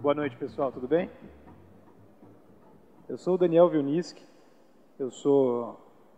Boa noite, pessoal, tudo bem? Eu sou o Daniel Vilniski, eu sou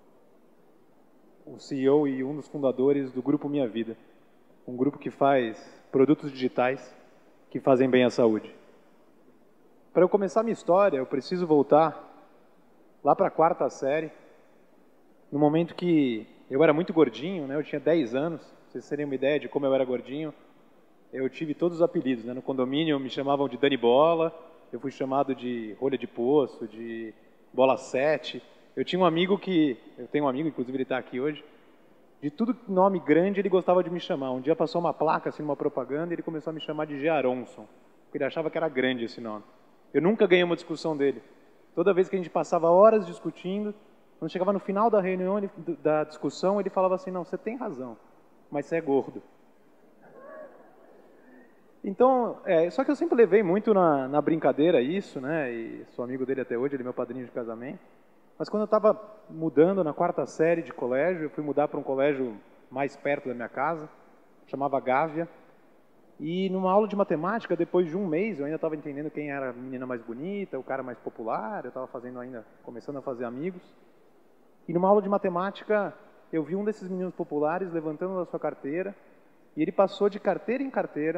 o CEO e um dos fundadores do Grupo Minha Vida, um grupo que faz produtos digitais que fazem bem à saúde. Para eu começar a minha história, eu preciso voltar lá para a quarta série, no momento que eu era muito gordinho, né? Eu tinha 10 anos, pra vocês terem uma ideia de como eu era gordinho. Eu tive todos os apelidos, né? No condomínio me chamavam de Dani Bola, eu fui chamado de rolha de poço, de bola 7. Eu tinha um amigo eu tenho um amigo, inclusive ele está aqui hoje, de tudo nome grande ele gostava de me chamar. Um dia passou uma placa, assim, numa propaganda, e ele começou a me chamar de G. Aronson, porque ele achava que era grande esse nome. Eu nunca ganhei uma discussão dele. Toda vez que a gente passava horas discutindo, quando chegava no final da reunião, da discussão, ele falava assim, não, você tem razão, mas você é gordo. Então, só que eu sempre levei muito na brincadeira isso, né? E sou amigo dele até hoje, ele é meu padrinho de casamento. Mas quando eu estava mudando na quarta série de colégio, eu fui mudar para um colégio mais perto da minha casa, chamava Gávea. E numa aula de matemática, depois de um mês, eu ainda estava entendendo quem era a menina mais bonita, o cara mais popular, eu estava começando a fazer amigos. E numa aula de matemática, eu vi um desses meninos populares levantando a sua carteira, e ele passou de carteira em carteira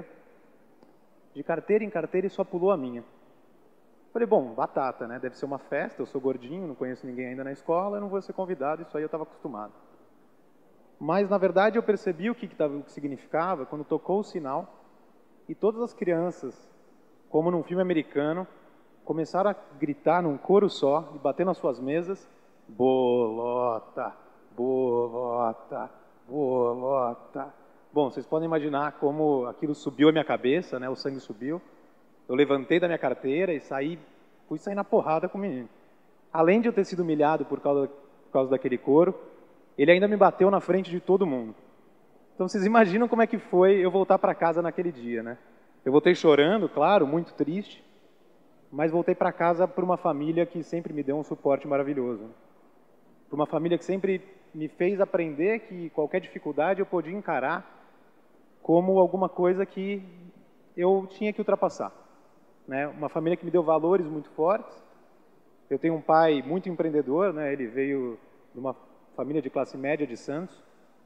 e só pulou a minha. Falei, bom, batata, né? Deve ser uma festa, eu sou gordinho, não conheço ninguém ainda na escola, eu não vou ser convidado, isso aí eu estava acostumado. Mas, na verdade, eu percebi o que significava quando tocou o sinal e todas as crianças, como num filme americano, começaram a gritar num coro só e bater nas suas mesas, bolota, bolota, bolota. Bom, vocês podem imaginar como aquilo subiu a minha cabeça, né? O sangue subiu. Eu levantei da minha carteira e fui sair na porrada com o menino. Além de eu ter sido humilhado por causa daquele coro, ele ainda me bateu na frente de todo mundo. Então vocês imaginam como é que foi eu voltar para casa naquele dia, né? Eu voltei chorando, claro, muito triste, mas voltei para casa por uma família que sempre me deu um suporte maravilhoso. Por uma família que sempre me fez aprender que qualquer dificuldade eu podia encarar como alguma coisa que eu tinha que ultrapassar, né? Uma família que me deu valores muito fortes. Eu tenho um pai muito empreendedor, né? Ele veio de uma família de classe média de Santos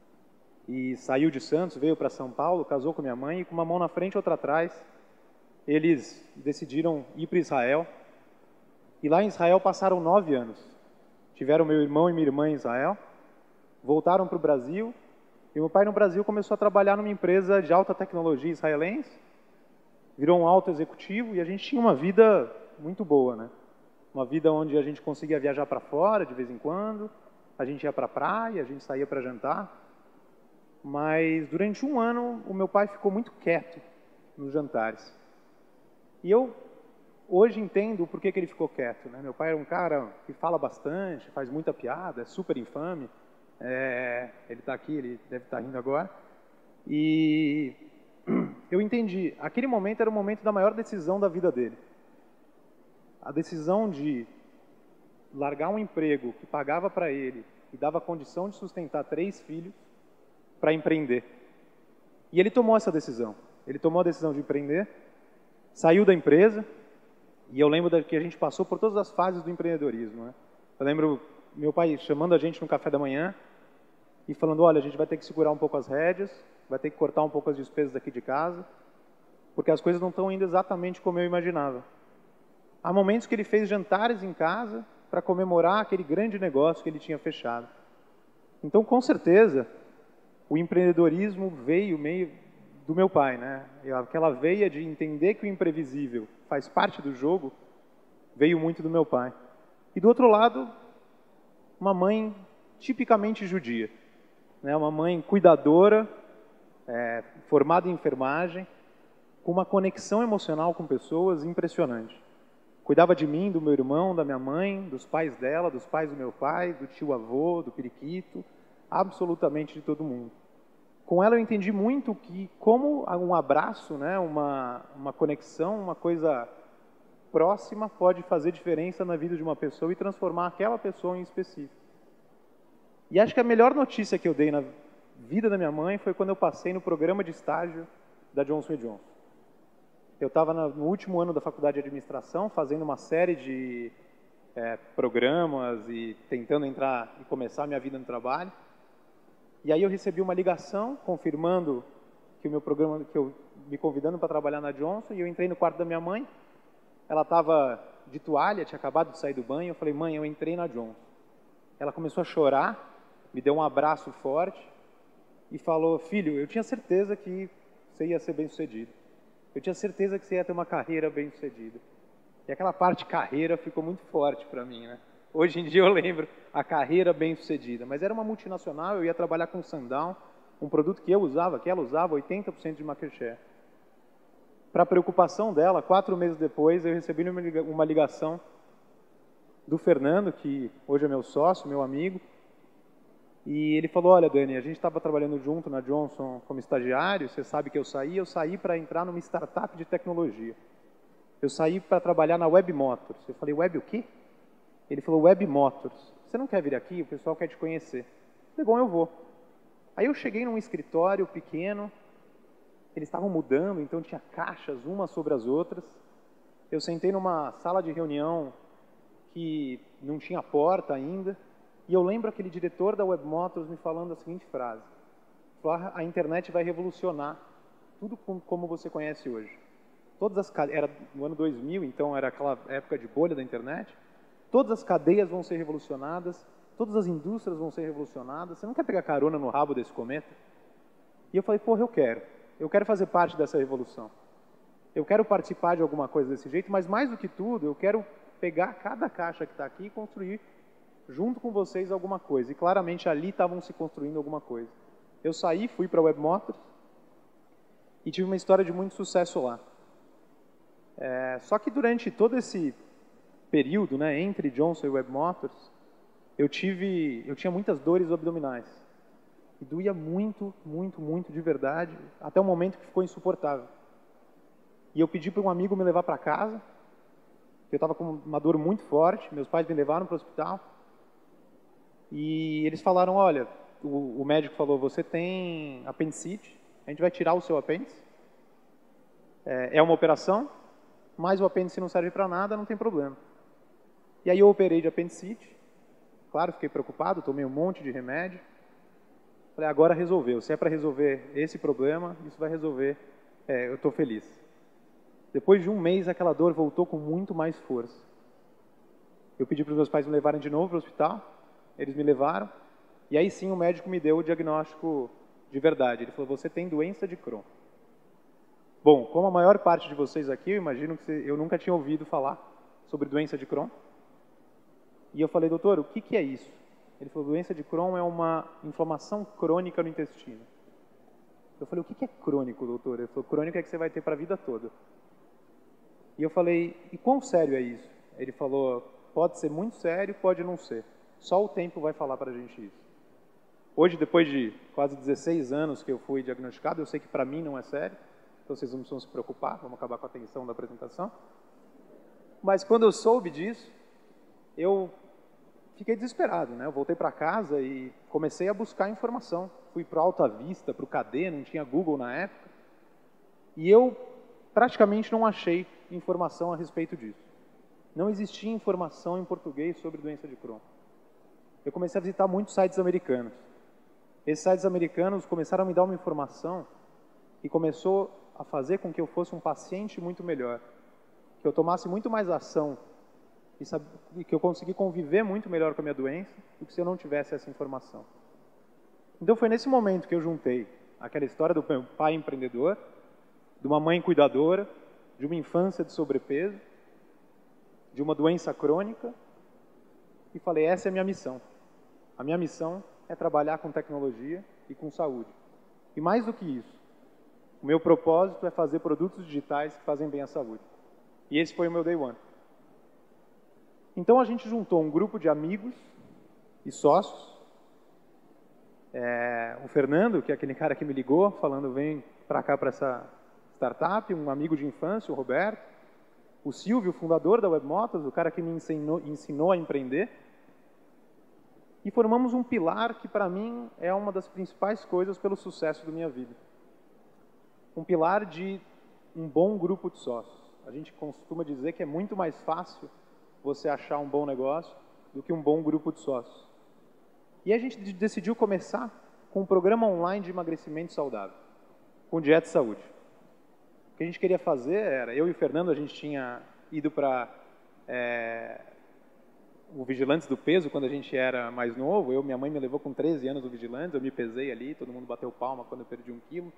e saiu de Santos, veio para São Paulo, casou com minha mãe e com uma mão na frente e outra atrás, eles decidiram ir para Israel. E lá em Israel passaram 9 anos. Tiveram meu irmão e minha irmã em Israel, voltaram para o Brasil. E meu pai no Brasil começou a trabalhar numa empresa de alta tecnologia israelense, virou um alto executivo e a gente tinha uma vida muito boa, né? Uma vida onde a gente conseguia viajar para fora de vez em quando, a gente ia para a praia, a gente saía para jantar. Mas durante um ano o meu pai ficou muito quieto nos jantares. E eu hoje entendo por que ele ficou quieto, né? Meu pai era um cara que fala bastante, faz muita piada, é super infame. Ele está aqui, ele deve estar rindo agora. E eu entendi, aquele momento era o momento da maior decisão da vida dele. A decisão de largar um emprego que pagava para ele e dava condição de sustentar 3 filhos para empreender. E ele tomou essa decisão. Ele tomou a decisão de empreender, saiu da empresa, e eu lembro que a gente passou por todas as fases do empreendedorismo, né? Eu lembro meu pai chamando a gente no café da manhã, e falando, olha, a gente vai ter que segurar um pouco as rédeas, vai ter que cortar um pouco as despesas aqui de casa, porque as coisas não estão indo exatamente como eu imaginava. Há momentos que ele fez jantares em casa para comemorar aquele grande negócio que ele tinha fechado. Então, com certeza, o empreendedorismo veio meio do meu pai, né? Aquela veia de entender que o imprevisível faz parte do jogo, veio muito do meu pai. E do outro lado, uma mãe tipicamente judia, né? Uma mãe cuidadora, formada em enfermagem, com uma conexão emocional com pessoas impressionante. Cuidava de mim, do meu irmão, da minha mãe, dos pais dela, dos pais do meu pai, do tio-avô, do periquito, absolutamente de todo mundo. Com ela eu entendi muito que como um abraço, né, uma conexão, uma coisa próxima pode fazer diferença na vida de uma pessoa e transformar aquela pessoa em específico. E acho que a melhor notícia que eu dei na vida da minha mãe foi quando eu passei no programa de estágio da Johnson & Johnson. Eu estava no último ano da faculdade de administração, fazendo uma série de programas e tentando entrar e começar a minha vida no trabalho. E aí eu recebi uma ligação confirmando que o meu programa, que eu me convidando para trabalhar na Johnson, e eu entrei no quarto da minha mãe. Ela estava de toalha, tinha acabado de sair do banho. Eu falei: mãe, eu entrei na Johnson. Ela começou a chorar, me deu um abraço forte e falou: filho, eu tinha certeza que você ia ser bem-sucedido. Eu tinha certeza que você ia ter uma carreira bem-sucedida. E aquela parte carreira ficou muito forte para mim, né? Hoje em dia eu lembro a carreira bem-sucedida, mas era uma multinacional, eu ia trabalhar com Sundown, um produto que eu usava, que ela usava, 80% de market share. Para preocupação dela, 4 meses depois, eu recebi uma ligação do Fernando, que hoje é meu sócio, meu amigo, e ele falou: olha, Dani, a gente estava trabalhando junto na Johnson como estagiário, você sabe que eu saí para entrar numa startup de tecnologia. Eu saí para trabalhar na Web Motors. Eu falei: Web o quê? Ele falou: Web Motors. Você não quer vir aqui? O pessoal quer te conhecer. Eu falei: bom, eu vou. Aí eu cheguei num escritório pequeno, eles estavam mudando, então tinha caixas umas sobre as outras. Eu sentei numa sala de reunião que não tinha porta ainda, e eu lembro aquele diretor da Web Motors me falando a seguinte frase: a internet vai revolucionar tudo como você conhece hoje. Era no ano 2000, então era aquela época de bolha da internet. Todas as cadeias vão ser revolucionadas, todas as indústrias vão ser revolucionadas. Você não quer pegar carona no rabo desse cometa? E eu falei: porra, eu quero fazer parte dessa revolução. Eu quero participar de alguma coisa desse jeito, mas mais do que tudo, eu quero pegar cada caixa que está aqui e construir junto com vocês alguma coisa. E claramente ali estavam se construindo alguma coisa. Eu saí, fui para a Web Motors e tive uma história de muito sucesso lá. Só que durante todo esse período, né, entre Johnson e Web Motors, eu tinha muitas dores abdominais. E doía muito, muito, muito de verdade, até o momento que ficou insuportável. E eu pedi para um amigo me levar para casa. Eu estava com uma dor muito forte, meus pais me levaram para o hospital. E eles falaram: olha, o médico falou: você tem apendicite, a gente vai tirar o seu apêndice. É uma operação, mas o apêndice não serve para nada, não tem problema. E aí eu operei de apendicite. Claro, fiquei preocupado, tomei um monte de remédio. Falei: agora resolveu. Se é para resolver esse problema, isso vai resolver. Eu estou feliz. Depois de um mês, aquela dor voltou com muito mais força. Eu pedi para os meus pais me levarem de novo para o hospital. Eles me levaram. E aí sim o médico me deu o diagnóstico de verdade. Ele falou: você tem doença de Crohn. Bom, como a maior parte de vocês aqui, eu imagino que eu nunca tinha ouvido falar sobre doença de Crohn. E eu falei: doutor, o que é isso? Ele falou: doença de Crohn é uma inflamação crônica no intestino. Eu falei: o que é crônico, doutor? Ele falou: crônico é que você vai ter para a vida toda. E eu falei: e quão sério é isso? Ele falou: pode ser muito sério, pode não ser. Só o tempo vai falar para a gente isso. Hoje, depois de quase 16 anos que eu fui diagnosticado, eu sei que para mim não é sério. Então vocês não precisam se preocupar, vamos acabar com a atenção da apresentação. Mas quando eu soube disso, eu fiquei desesperado, né? Eu voltei para casa e comecei a buscar informação. Fui para o Alta Vista, para o KD, não tinha Google na época. E eu praticamente não achei informação a respeito disso. Não existia informação em português sobre doença de Crohn. Eu comecei a visitar muitos sites americanos. Esses sites americanos começaram a me dar uma informação que começou a fazer com que eu fosse um paciente muito melhor, que eu tomasse muito mais ação e que eu consegui conviver muito melhor com a minha doença do que se eu não tivesse essa informação. Então foi nesse momento que eu juntei aquela história do meu pai empreendedor, de uma mãe cuidadora, de uma infância de sobrepeso, de uma doença crônica, e falei: essa é a minha missão. A minha missão é trabalhar com tecnologia e com saúde. E mais do que isso, o meu propósito é fazer produtos digitais que fazem bem à saúde. E esse foi o meu Day One. Então a gente juntou um grupo de amigos e sócios. O Fernando, que é aquele cara que me ligou, falando: vem para cá para essa startup, um amigo de infância, o Roberto. O Silvio, fundador da Web Motors, o cara que me ensinou a empreender. E formamos um pilar que para mim é uma das principais coisas pelo sucesso da minha vida. Um pilar de um bom grupo de sócios. A gente costuma dizer que é muito mais fácil você achar um bom negócio do que um bom grupo de sócios. E a gente decidiu começar com um programa online de emagrecimento saudável, com Dieta e Saúde. O que a gente queria fazer era, eu e o Fernando, a gente tinha ido para o Vigilantes do Peso quando a gente era mais novo. Minha mãe me levou com 13 anos no Vigilantes, eu me pesei ali, todo mundo bateu palma quando eu perdi 1 quilo.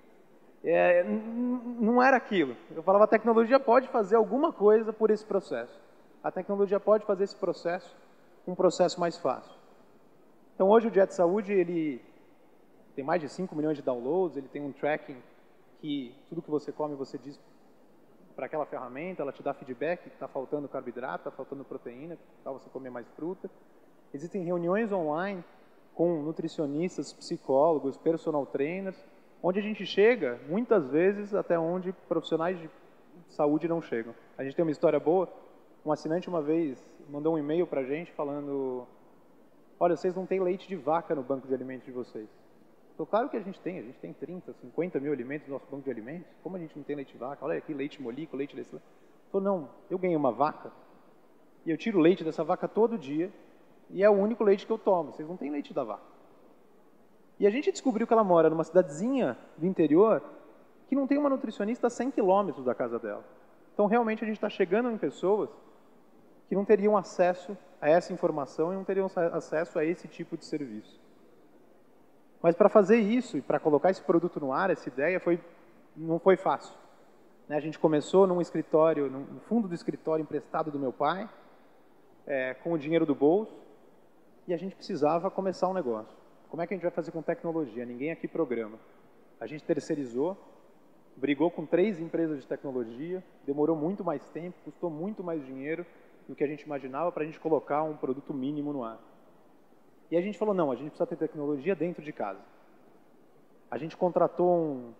Não era aquilo. Eu falava, a tecnologia pode fazer alguma coisa por esse processo. A tecnologia pode fazer esse processo um processo mais fácil. Então hoje o Dieta e Saúde, ele tem mais de 5 milhões de downloads, ele tem um tracking que tudo que você come você diz para aquela ferramenta, ela te dá feedback, está faltando carboidrato, está faltando proteína, tal você comer mais fruta. Existem reuniões online com nutricionistas, psicólogos, personal trainers, onde a gente chega, muitas vezes, até onde profissionais de saúde não chegam. A gente tem uma história boa, um assinante uma vez mandou um e-mail para a gente falando, olha, vocês não têm leite de vaca no banco de alimentos de vocês. Então, claro que a gente tem 30, 50 mil alimentos no nosso banco de alimentos. Como a gente não tem leite de vaca? Olha aqui, leite molico, leite desse. Falou, não, eu ganhei uma vaca e eu tiro o leite dessa vaca todo dia e é o único leite que eu tomo. Vocês não têm leite da vaca. E a gente descobriu que ela mora numa cidadezinha do interior que não tem uma nutricionista a 100 quilômetros da casa dela. Então, realmente, a gente está chegando em pessoas que não teriam acesso a essa informação e não teriam acesso a esse tipo de serviço. Mas para fazer isso e para colocar esse produto no ar, essa ideia não foi fácil. A gente começou num escritório, no fundo do escritório emprestado do meu pai, com o dinheiro do bolso, e a gente precisava começar um negócio. Como é que a gente vai fazer com tecnologia? Ninguém aqui programa. A gente terceirizou, brigou com 3 empresas de tecnologia, demorou muito mais tempo, custou muito mais dinheiro do que a gente imaginava para a gente colocar um produto mínimo no ar. E a gente falou, não, a gente precisa ter tecnologia dentro de casa. A gente contratou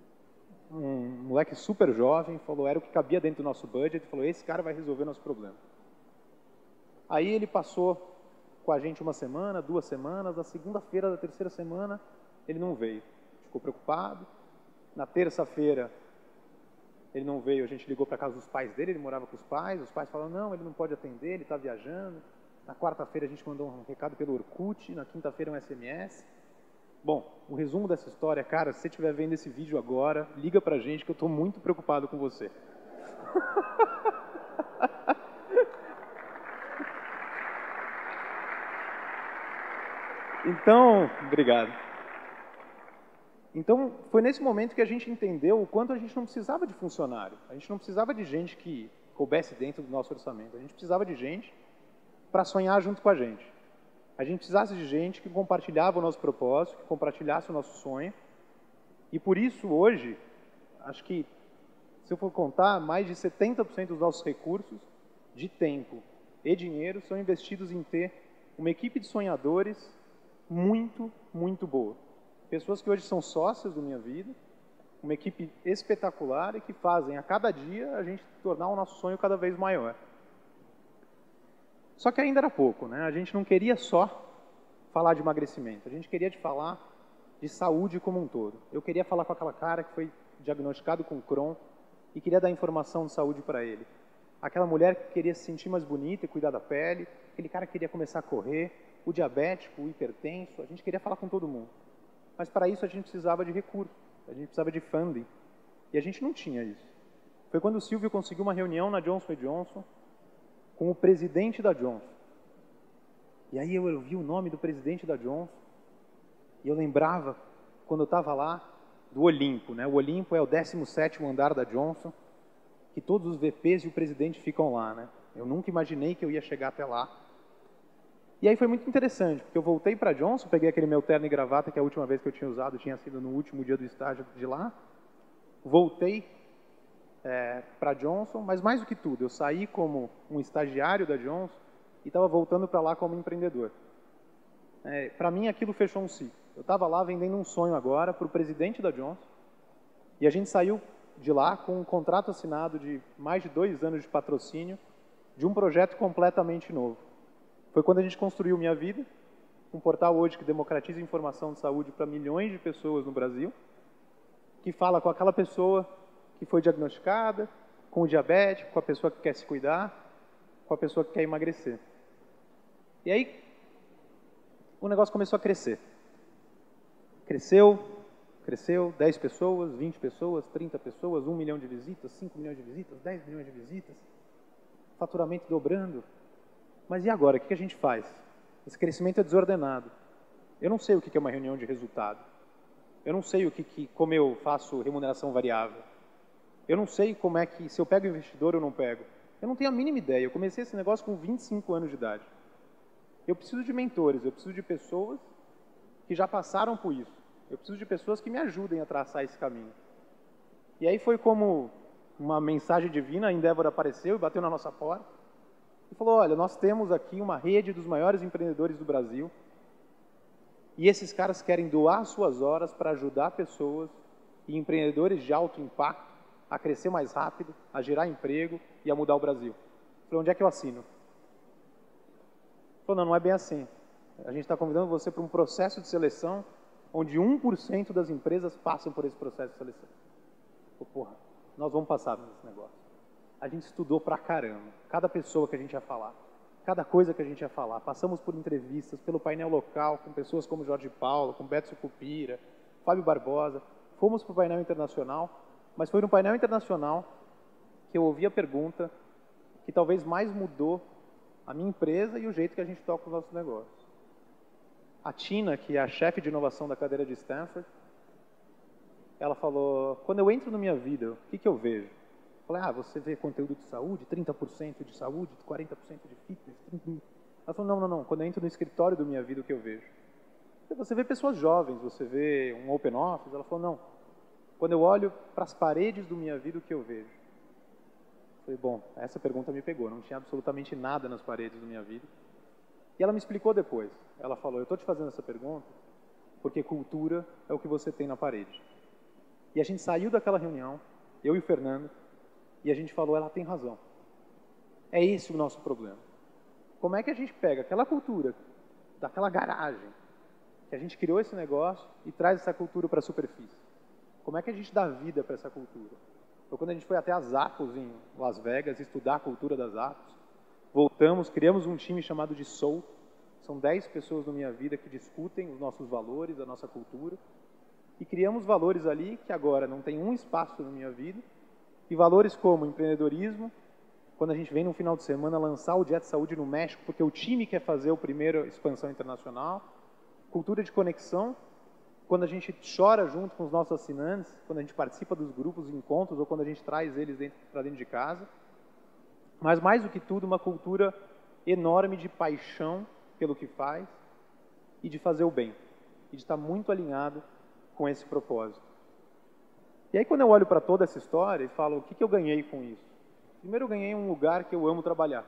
um moleque super jovem, falou, era o que cabia dentro do nosso budget, falou, esse cara vai resolver nosso problema. Aí ele passou com a gente 1 semana, 2 semanas, na segunda-feira da 3ª semana, ele não veio. Ficou preocupado. Na terça-feira, ele não veio, a gente ligou para a casa dos pais dele, ele morava com os pais falaram, não, ele não pode atender, ele está viajando. Na quarta-feira a gente mandou um recado pelo Orkut, na quinta-feira um SMS. Bom, o resumo dessa história, cara, se você estiver vendo esse vídeo agora, liga pra gente que eu estou muito preocupado com você. Então, obrigado. Então, foi nesse momento que a gente entendeu o quanto a gente não precisava de funcionário. A gente não precisava de gente que coubesse dentro do nosso orçamento. A gente precisava de gente para sonhar junto com a gente. A gente precisasse de gente que compartilhava o nosso propósito, que compartilhasse o nosso sonho. E por isso, hoje, acho que, se eu for contar, mais de 70% dos nossos recursos de tempo e dinheiro são investidos em ter uma equipe de sonhadores muito, muito boa. Pessoas que hoje são sócias da minha vida, uma equipe espetacular e que fazem a cada dia a gente tornar o nosso sonho cada vez maior. Só que ainda era pouco, né? A gente não queria só falar de emagrecimento, a gente queria falar de saúde como um todo. Eu queria falar com aquela cara que foi diagnosticado com Crohn e queria dar informação de saúde para ele. Aquela mulher que queria se sentir mais bonita e cuidar da pele, aquele cara que queria começar a correr, o diabético, o hipertenso, a gente queria falar com todo mundo. Mas para isso a gente precisava de recursos, a gente precisava de funding. E a gente não tinha isso. Foi quando o Silvio conseguiu uma reunião na Johnson & Johnson com o presidente da Johnson. E aí eu vi o nome do presidente da Johnson e eu lembrava, quando eu estava lá, do Olimpo, né? O Olimpo é o 17º andar da Johnson, que todos os VPs e o presidente ficam lá, né? Eu nunca imaginei que eu ia chegar até lá. E aí foi muito interessante, porque eu voltei para a Johnson, peguei aquele meu terno e gravata, que a última vez que eu tinha usado tinha sido no último dia do estágio de lá. Voltei para a Johnson, mas mais do que tudo, eu saí como um estagiário da Johnson e estava voltando para lá como empreendedor. Para mim, aquilo fechou um ciclo. Eu estava lá vendendo um sonho agora para o presidente da Johnson e a gente saiu de lá com um contrato assinado de mais de 2 anos de patrocínio de um projeto completamente novo. Foi quando a gente construiu Minha Vida, um portal hoje que democratiza a informação de saúde para milhões de pessoas no Brasil, que fala com aquela pessoa que foi diagnosticada, com o diabético, com a pessoa que quer se cuidar, com a pessoa que quer emagrecer. E aí, o negócio começou a crescer. Cresceu, 10 pessoas, 20 pessoas, 30 pessoas, 1 milhão de visitas, 5 milhões de visitas, 10 milhões de visitas, faturamento dobrando. Mas e agora? O que a gente faz? Esse crescimento é desordenado. Eu não sei o que é uma reunião de resultado. Eu não sei como eu faço remuneração variável. Eu não sei como é que, se eu pego investidor ou não pego. Eu não tenho a mínima ideia. Eu comecei esse negócio com 25 anos de idade. Eu preciso de mentores, eu preciso de pessoas que já passaram por isso. Eu preciso de pessoas que me ajudem a traçar esse caminho. E aí foi como uma mensagem divina, a Endeavor apareceu e bateu na nossa porta. E falou, olha, nós temos aqui uma rede dos maiores empreendedores do Brasil. E esses caras querem doar suas horas para ajudar pessoas e empreendedores de alto impacto a crescer mais rápido, a gerar emprego e a mudar o Brasil. Eu falei, onde é que eu assino? Ele falou, não é bem assim. A gente está convidando você para um processo de seleção onde 1% das empresas passam por esse processo de seleção. Eu falei, porra, nós vamos passar nesse negócio. A gente estudou pra caramba, cada pessoa que a gente ia falar, cada coisa que a gente ia falar. Passamos por entrevistas, pelo painel local, com pessoas como Jorge Paulo, com Beto Sucupira, Fábio Barbosa. Fomos para o painel internacional, mas foi no painel internacional que eu ouvi a pergunta que talvez mais mudou a minha empresa e o jeito que a gente toca os nossos negócios. A Tina, que é a chefe de inovação da cadeira de Stanford, ela falou, quando eu entro na minha vida, o que eu vejo? Eu falei, você vê conteúdo de saúde, 30% de saúde, 40% de fitness, 30%. Ela falou, não, quando eu entro no escritório da minha vida, o que eu vejo? Você vê pessoas jovens, você vê um open office. Ela falou, não, quando eu olho para as paredes da minha vida, o que eu vejo? Eu falei, bom, essa pergunta me pegou, não tinha absolutamente nada nas paredes da minha vida. E ela me explicou depois. Ela falou, eu estou te fazendo essa pergunta porque cultura é o que você tem na parede. E a gente saiu daquela reunião, eu e o Fernando, e a gente falou, ela tem razão. É esse o nosso problema. Como é que a gente pega aquela cultura, daquela garagem, que a gente criou esse negócio e traz essa cultura para a superfície? Como é que a gente dá vida para essa cultura? Então, quando a gente foi até a Zappos, em Las Vegas, estudar a cultura das Zappos, voltamos, criamos um time chamado de Soul. São 10 pessoas na minha vida que discutem os nossos valores, a nossa cultura. E criamos valores ali que agora não tem um espaço na minha vida. E valores como empreendedorismo, quando a gente vem no final de semana lançar o Jet Saúde no México, porque o time quer fazer a primeira expansão internacional. Cultura de conexão, quando a gente chora junto com os nossos assinantes, quando a gente participa dos grupos, encontros, ou quando a gente traz eles para dentro de casa. Mas mais do que tudo, uma cultura enorme de paixão pelo que faz e de fazer o bem. E de estar muito alinhado com esse propósito. E aí quando eu olho para toda essa história e falo, o que eu ganhei com isso? Primeiro, eu ganhei um lugar que eu amo trabalhar.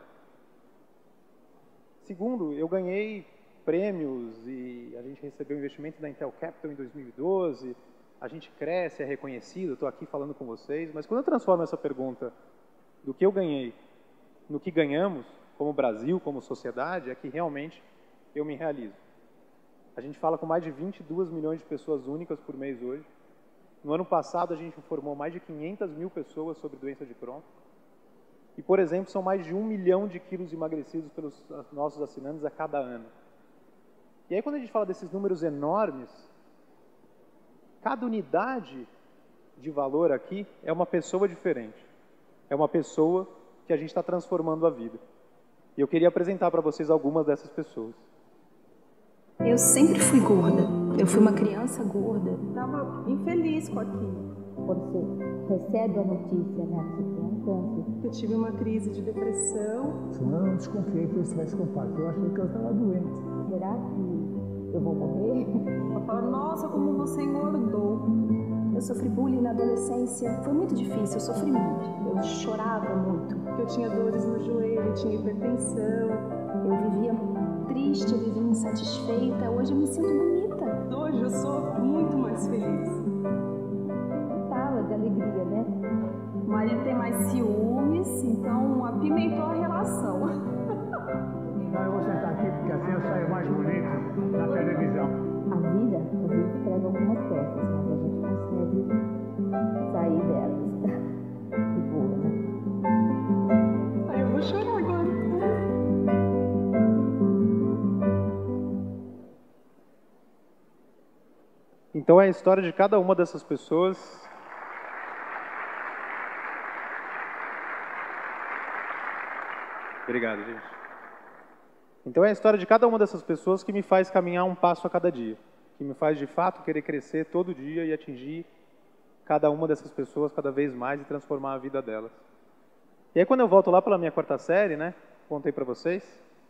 Segundo, eu ganhei prêmios e a gente recebeu investimento da Intel Capital em 2012. A gente cresce, é reconhecido, estou aqui falando com vocês. Mas quando eu transformo essa pergunta do que eu ganhei no que ganhamos, como Brasil, como sociedade, é que realmente eu me realizo. A gente fala com mais de 22 milhões de pessoas únicas por mês hoje. No ano passado, a gente informou mais de 500 mil pessoas sobre doença de Crohn. E, por exemplo, são mais de 1 milhão de quilos emagrecidos pelos nossos assinantes a cada ano. E aí, quando a gente fala desses números enormes, cada unidade de valor aqui é uma pessoa diferente. É uma pessoa que a gente está transformando a vida. E eu queria apresentar para vocês algumas dessas pessoas. Eu sempre fui gorda. Eu fui uma criança gorda. Estava infeliz com aquilo. Quando você recebe a notícia, né, que você tem um câncer. Eu tive uma crise de depressão. Eu não desconfiei que eu estivesse com Parkinson. Eu achei que eu estava doente. Será que eu vou morrer? Eu falo, nossa, como você engordou. Eu sofri bullying na adolescência. Foi muito difícil, eu sofri muito. Eu chorava muito. Eu tinha dores no joelho, tinha hipertensão. Eu vivia triste, eu vivia insatisfeita. Hoje eu me sinto bonita. Hoje eu sou muito mais feliz. Fala de alegria, né? O marido tem mais ciúmes, então apimentou a relação. Não, eu vou sentar aqui porque assim eu saio mais bonito na televisão. A vida, às vezes, prega algumas peças, mas a gente consegue sair delas. Que boa, né? Ai, eu vou chorar agora. Então é a história de cada uma dessas pessoas. Obrigado, gente. Então é a história de cada uma dessas pessoas que me faz caminhar um passo a cada dia, que me faz de fato querer crescer todo dia e atingir cada uma dessas pessoas cada vez mais e transformar a vida delas. E aí quando eu volto lá pela minha quarta série, né, contei para vocês,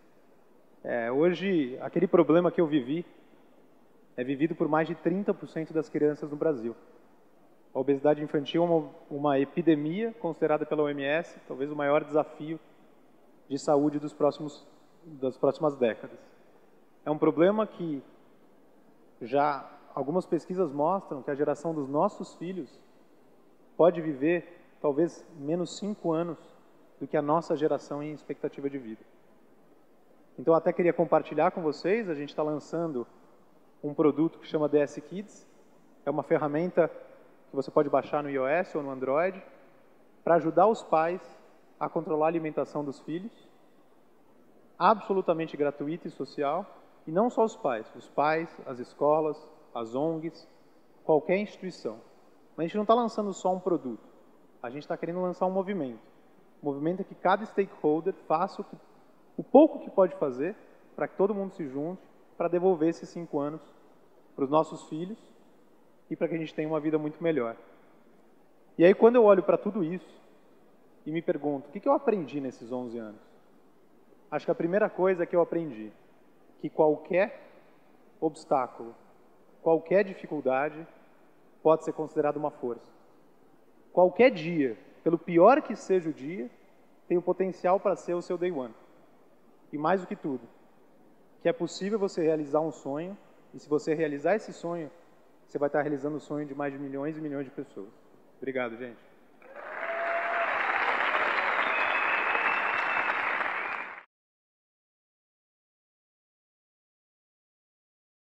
hoje aquele problema que eu vivi é vivido por mais de 30% das crianças no Brasil. A obesidade infantil é uma epidemia considerada pela OMS, talvez o maior desafio de saúde das próximas décadas. É um problema que já algumas pesquisas mostram que a geração dos nossos filhos pode viver talvez menos 5 anos do que a nossa geração em expectativa de vida. Então até queria compartilhar com vocês, a gente está lançando um produto que chama DS Kids. É uma ferramenta que você pode baixar no iOS ou no Android para ajudar os pais a controlar a alimentação dos filhos, absolutamente gratuita e social, e não só os pais, as escolas, as ONGs, qualquer instituição. Mas a gente não está lançando só um produto, a gente está querendo lançar um movimento é que cada stakeholder faça o pouco que pode fazer para que todo mundo se junte para devolver esses 5 anos para os nossos filhos e para que a gente tenha uma vida muito melhor. E aí quando eu olho para tudo isso e me pergunto, o que eu aprendi nesses 11 anos? Acho que a primeira coisa que eu aprendi, que qualquer obstáculo, qualquer dificuldade pode ser considerado uma força. Qualquer dia, pelo pior que seja o dia, tem o potencial para ser o seu day one. E mais do que tudo, que é possível você realizar um sonho, e se você realizar esse sonho, você vai estar realizando o sonho de mais de milhões e milhões de pessoas. Obrigado, gente.